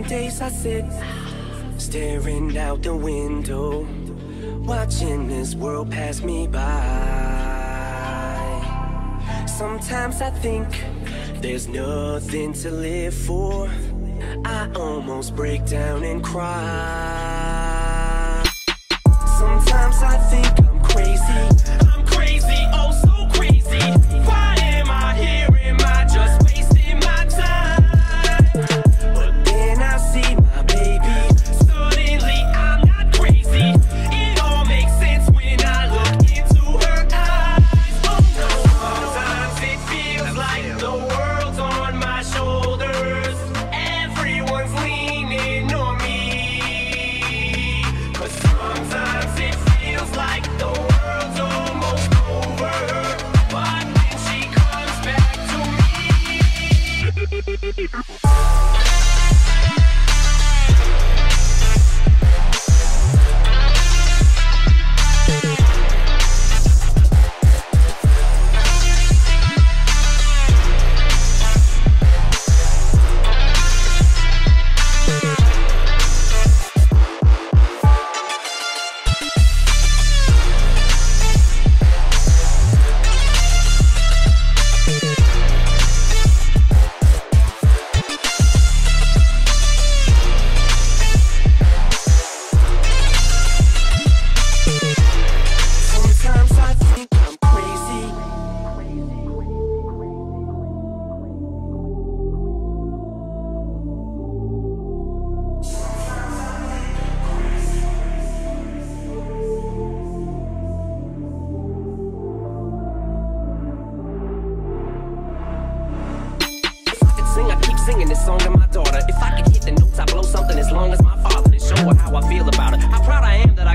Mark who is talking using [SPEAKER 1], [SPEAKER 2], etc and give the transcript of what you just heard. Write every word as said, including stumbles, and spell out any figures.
[SPEAKER 1] Some days I sit, staring out the window, watching this world pass me by. Sometimes I think there's nothing to live for. I almost break down and cry. Sometimes I think I'm crazy. I'm crazy, oh so crazy. Why am I here? Am I just wasting my time? But then I see my baby. Suddenly I'm not crazy. It all makes sense when I look into her eyes. Oh no. Sometimes it feels like the world's on my shoulders. Everyone's leaning on me. But sometimes it feels like the world's almost over. But then she comes back to me. Sometimes I think I'm crazy. If I could sing, I'd keep singing this song to my daughter. If I could hit the notes, I'd blow something as long as my father. To show her how I feel about her. How proud I am that I